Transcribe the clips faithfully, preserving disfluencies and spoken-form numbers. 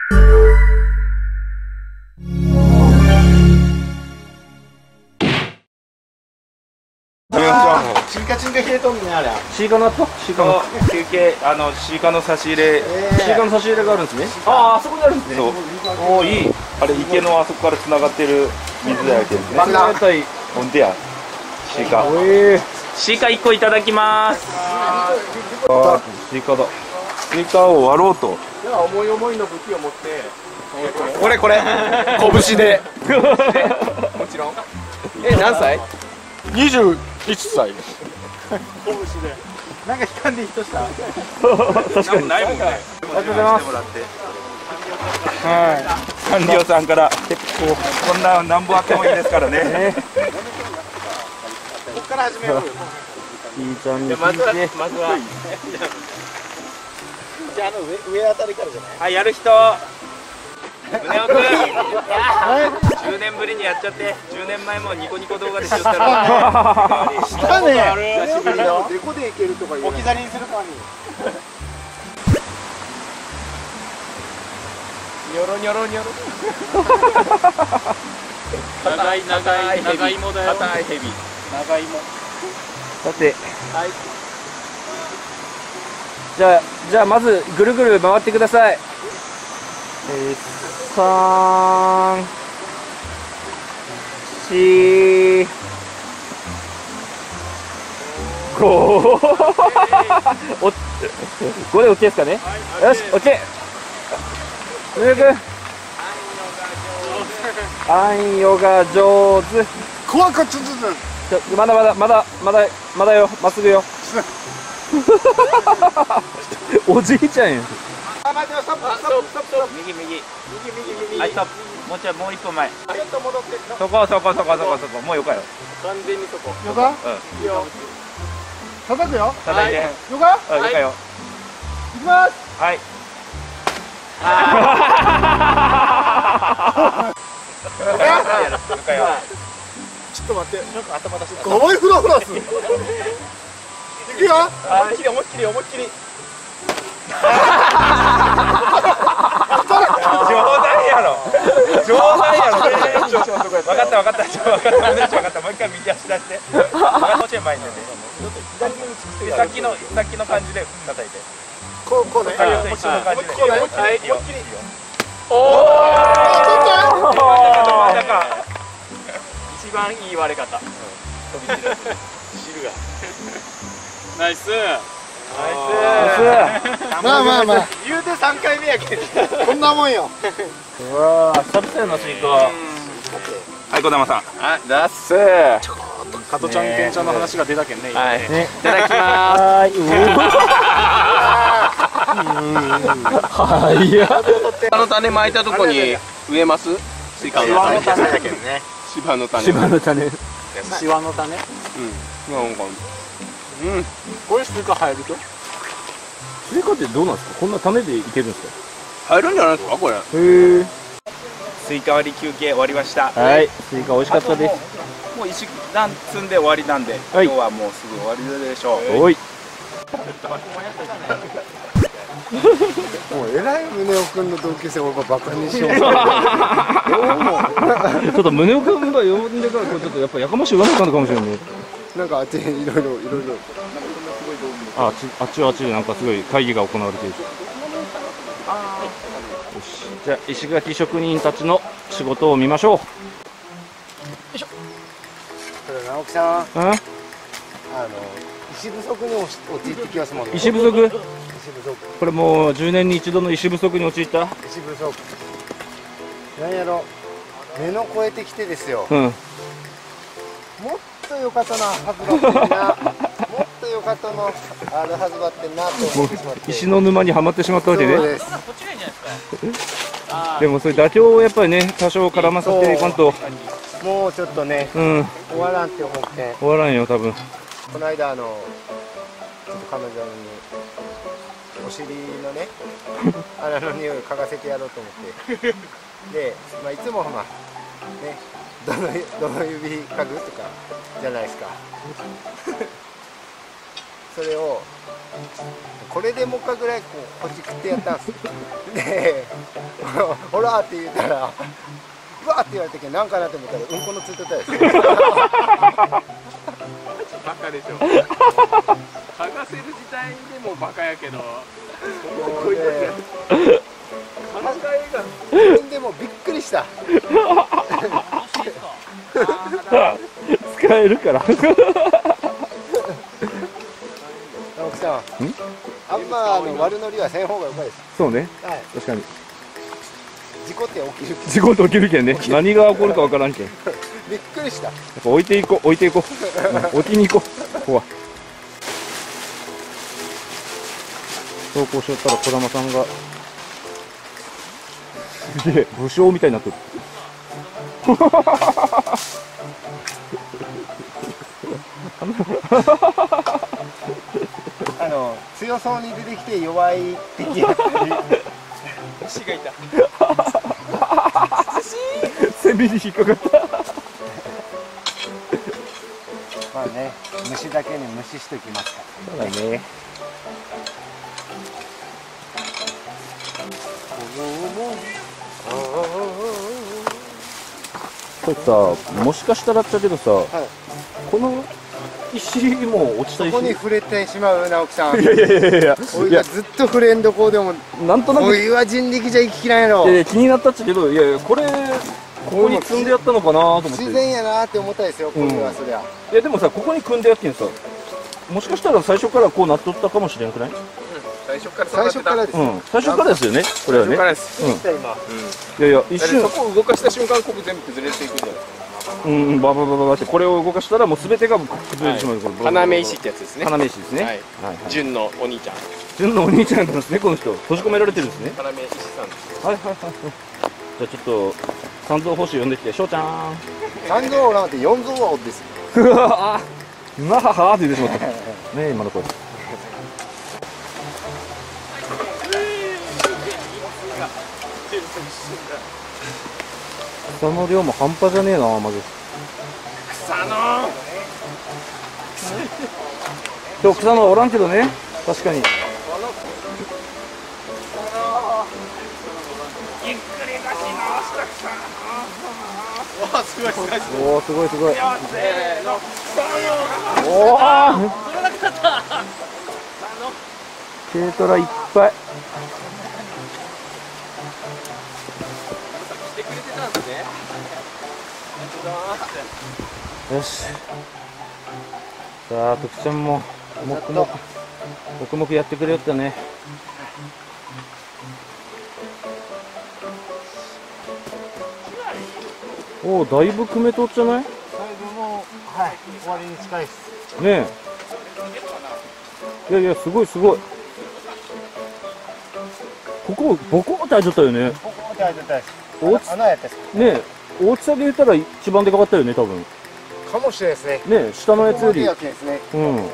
チンカチンカ冷えとんねあれ。 シーカのあった？シーカの休憩、あのシーカの差し入れ、 シーカの差し入れがあるんですね。ああ、あそこにあるんですね。 そう。おお、いい。あれ池のあそこから繋がってる水だよけですね。 冷たい。 ほんとや。シーカ。 ええ。 シーカ一個いただきます。 ああ、スイカだ。 スイカを割ろうと。 じゃあ思い思いの武器を持って。 これこれ拳で。 もちろん。え、何歳？ にじゅういっさい。 拳で。なんか悲観でヒットした。 確かにないもんね。 ありがとうございます。 はい。官僚さんから結構こんな何本あってもいいですからね。 ここから始めようよ。 いいちゃんにまずは聞いて。 まずは。じゃああの上上あたりからじゃない。 はい、やる人。宗男くん。じゅうねんぶりにやっちゃって、じゅうねんまえもニコニコ動画でしよったら。 したね。 久しぶりの。 デコでいけるとか言う。置き去りにするかに。 ニョロニョロニョロ。 長い長い長芋だよ。硬いヘビ。 長芋。さて。はい。じゃあじゃあまずぐるぐる回ってください。えー、さん、し、ご、お、ごで OK ですかね。よし、OK。むぐ。あんよが上手。 怖かったずつ。まだまだまだまだまだよ、まっすぐよ。おじいちゃんやん。 あ、待ってよ、ストップ、ストップ、ストップ、ストップ。 右右。 右、右、右。 はい、ストップ。もうちょい、もう一歩前。 ちょっと戻って。 そこそこそこそこそこ、もうよかよ。 完全にそこ。よか。 うん。 いいよ。叩くよ。 叩いて。 よか。 うん、よかよ。 いきます。 はい。よかよ。 ちょっと待って、なんか頭出して。かわいいフラフラす。いくよ。思いっきり、思いっきり、思いっきり。 冗談やろ。冗談やろ。分かった分かった。分かった。分かった。もう一回右足出して。もうちょい前に出て。さっきのさっきの感じで叩いて。 こうこうね。 一緒の感じで。 こうね。はい。思いっきり。 おお。真ん中。 一番いい割れ方。 飛び散る。汁が。 ナイス。 ナイス。 まあまあまあ。 言うて三回目やけど。 こんなもんよ。 うわー、久々やな、スイカ。 はい、小玉さん。 あ、だっす。 加トちゃん、ケンちゃんの話が出たけんね。 はい。いただきまーす。はい。いや。 あの種まいたとこに植えます？スイカの種。 種だけどね。 芝の種。 芝の種。 シワの種。 うん。なんか。うん。 これスイカ入ると？ スイカってどうなんですか？こんな種でいけるんですか？ 入るんじゃないですかこれ。へえ。 スイカ割り休憩終わりました。 はい。スイカ美味しかったです。 もう一段積んで終わりなんで、今日はもうすぐ終わりでしょう。 おい。 もうえらい宗男くんの同級生をバカにしよう。 ちょっと宗男くんが呼んでからちょっとやっぱやかましい言わないかんのかもしれないね。 なんかあっちいろいろいろいろ。 あ、あっちあっちはあっちでなんかすごい会議が行われている。よし、じゃあ石垣職人たちの仕事を見ましょう。 直樹さん、 うん？ あの石不足に陥ってきますもんね。 石不足？ 石不足。 これもうじゅうねんに一度の石不足に陥った？ 石不足。なんやろ、目の超えてきてですよ。 うん。 もっと良かったなはずだってんな。もっと良かったのあるはずだってんなと思ってしまって。 石の沼にはまってしまったわけね。 そうです。 でもそれ妥協をやっぱりね多少絡ませていかんと。 もうちょっとね、 うん。 終わらんって思って。 終わらんよ多分。 この間あのちょっと彼女にお尻のね穴の匂いを嗅がせてやろうと思ってで、まあ、いつもまあねどのどの指嗅ぐとかじゃないですか。 それをこれでもかぐらいこうほじくってやったんです。でほらって言ったらうわーって言われたけどなんかなと思ったらうんこのついてたです。 バカでしょ。剥がせる時代でもバカやけど。 もうね考えが。 でもびっくりした。 使えるから青木さん、あんまあの悪乗りはせん方がよかです。 そうね、 はい、 確かに事故って起きる。 事故って起きるけんね、何が起こるかわからんけん。やびっくりした。 っぱ置いていこう、置いていこう、置きに行こう。ここは走行しよったら児玉さんがすげえ武将みたいになってる。 あの強そうに出てきて弱い敵やったり。 虫がいた。 背びに引っかかった。 まあね、虫だけに虫しときますかそうだね。これさ、もしかしたらだけどさ、 ら。はい。 この石も落ちた石。 ここに触れてしまう直樹さん。 いやいやいやいやいやおいが、ずっと触れんどこでも、 なんとなくおいは人力じゃ行ききらんやろいやい。や気になったっちゃけど、いやいやこれここに積んでやったのかなと思って。 自然やなって思ったですよ、これはそりゃ。 いやでもさ、ここに組んでやってんさ、もしかしたら最初からこうなっとったかもしれんくない？ 最初から最初からですよ。 うん、最初からですよね、これはね。 最初からです。 うん、い来た今。 やいや一瞬だってそ、こを動かした瞬間ここ全部崩れていくんじゃないですか。 うんうん、バババババってこれを動かしたらもうすべてが崩れてしまう。これ花芽石ってやつですね。 花芽石ですね。 はいはいはい。 純のお兄ちゃん。 純のお兄ちゃんなんですね、この人。閉じ込められてるんですね。 花芽石さんです。 はいはいはいはい。じゃあちょっと三蔵法師呼んできて、翔ちゃん。 三蔵おらんって四蔵はおです。 うわあ、なははって言ってしまった。ねえ今の声。草の量も半端じゃねえな、まず。 草の。 今日草のおらんけどね、確かに。 わあすごいすごい。 おお、すごいすごい。 せーの。 おお。軽トラいっぱい。 してくれてたんですね。 よし。さあ、徳ちゃんも黙々黙々やってくれよったね。おお、だいぶ組めとっちゃない？ だいぶもう、はい、終わりに近いです。 ねえ。いやいや、すごいすごい。ここボコって開いちゃったよね。 ここまで開いてたです。 大き穴やったです。 ねえ、大きさで言ったら一番でかかったよね、多分。 かもしれないですね。 ねえ、下のやつより。 ここまでやってですね。 うん。うん？ はい。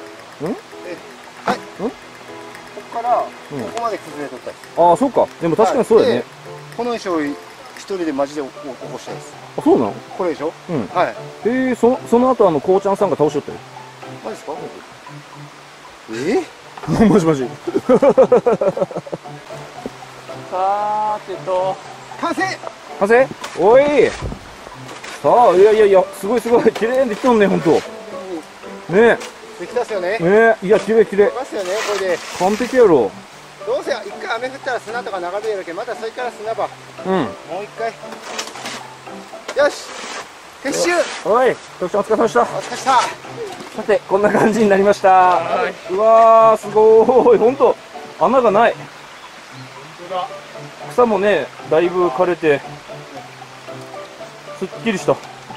うん？ ここから、 うんここまで崩れとったです。 ああ、そうか。でも確かにそうだよね。 はいでこの石を一人でマジで起こしたいです。 あ、そうなの？ これでしょ？ うん。 はい。 えー、そその後あのこうちゃんさんが倒しよったよ。 マジですか？え？ マジマジ。 さーてと。 完成！ 完成？おい。さあ、いやいやいや、すごいすごい、綺麗にできとんね、ほんと。ねえ、 できたっすよね。 ねえ、いや、綺麗綺麗でき。ますよね、これで。 完璧やろ。 どうせ一回雨降ったら砂とか流れるやるけど、またそれから砂場。 うん。 もう一回。よし！撤収！ おい、徳ちゃんお疲れ様でした。 お疲れした。 さて、こんな感じになりました。うわー、すごーい、ほんと、穴がない。草もね、だいぶ枯れて、すっきりした。ね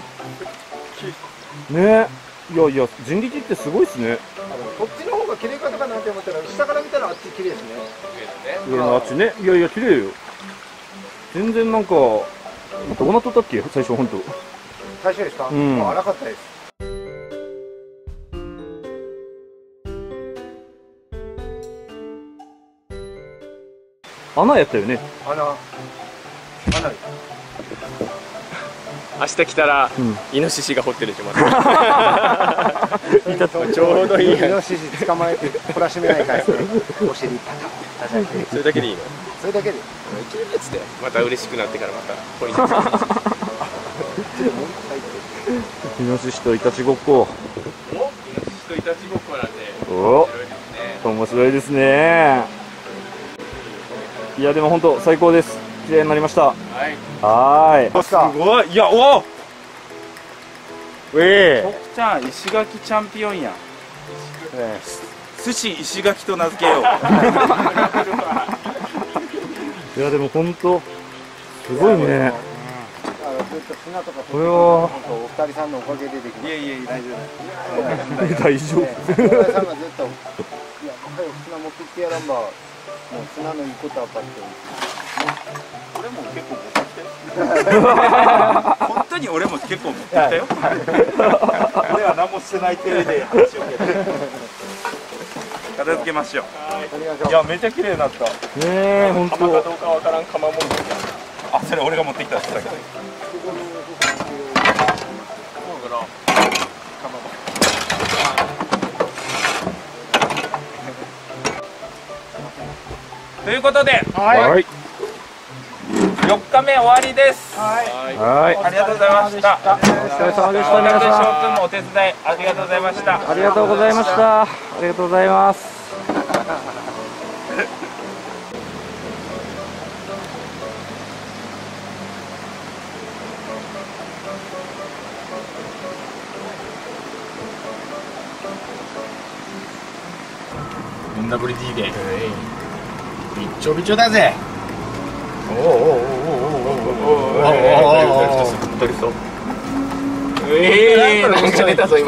え、いやいや、人力ってすごいっすね。 こっちの方が綺麗かとかなんて思ったら、下から見たらあっち綺麗ですね。 上のあっちね、いやいや、綺麗よ。全然なんか、どうなっとったっけ、最初、ほんと。 最初ですか？ うんもう荒かったです。 穴やったよね。 穴。穴です。 明日来たら、 うん、 イノシシが掘ってるしまたちょうどいい。イノシシ捕まえて懲らしめないからですね。お尻パタッ叩いて。 それだけでいいの？ それだけで。 いけるやつでまた嬉しくなってからまた掘りに行く。 イノシシとイタチごっこ。 お、イノシシとイタチごっこなんで。 お、面白いですね。いやでも本当最高です。綺麗になりました。はい。はーい。 すごい。いや、おお。 ウェー。 徳ちゃん、石垣チャンピオンやん。寿司石垣と名付けよう。 いやでも本当すごいね。これはお二人さんのおかげでできます。 いやいや大丈大丈夫。 お二人さんがずっといや、早く砂持ってきてやらんば、もう砂のいいことは分かってる。 俺も結構持ってきたよ。本当に俺も結構持ってきたよ。俺は何もしてない手で話を受けて。片付けましょう。いや、めっちゃ綺麗になった。ねえ、本当。 釜かどうかわからん釜もん。 あ、それ俺が持ってきたやつだけど。ということで、 はい。 よっかめ終わりです。 はい。 ありがとうございました。 お疲れ様でした皆さん。 翔くんもお手伝いありがとうございました。 ありがとうございました。ありがとうございます。 エヌダブリューディー でびっちょびちょだぜ。おおおおおおおおおおお。 ええ、なんか出たぞ今。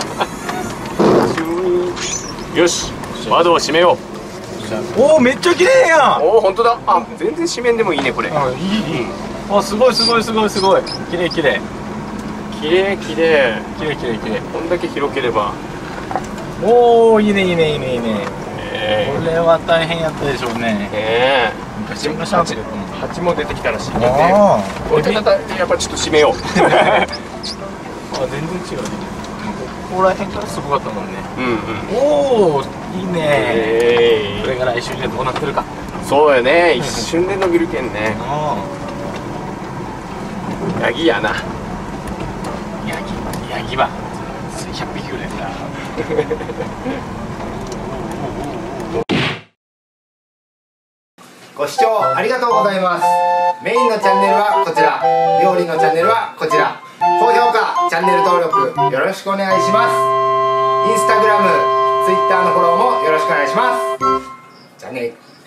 よし、窓を閉めよう。おお、めっちゃ綺麗やん。 おお、本当だ。あ、全然閉めんでもいいねこれ。 あ、いい。あ、すごいすごいすごいすごい。綺麗綺麗。 綺麗綺麗。 綺麗綺麗綺麗。 こんだけ広ければ。 おお、いいねいいねいいねいいね。これは大変やったでしょうね。 ええ。 昔昔は蜂も出てきたらしい。 ああ。 これやっぱちょっと閉めよう。 あ、全然違う。ここら辺からすごかったもんね。 うんうん。 おお、いいね。これが来週でどうなってるか。 そうよね。一瞬で伸びるけんね。ヤギやな。 ヤギ、ヤギは数百匹ぐらいだ。 ご視聴ありがとうございます。メインのチャンネルはこちら、料理のチャンネルはこちら。高評価、チャンネル登録よろしくお願いします。インスタグラム、ツイッターのフォローもよろしくお願いします。じゃあね。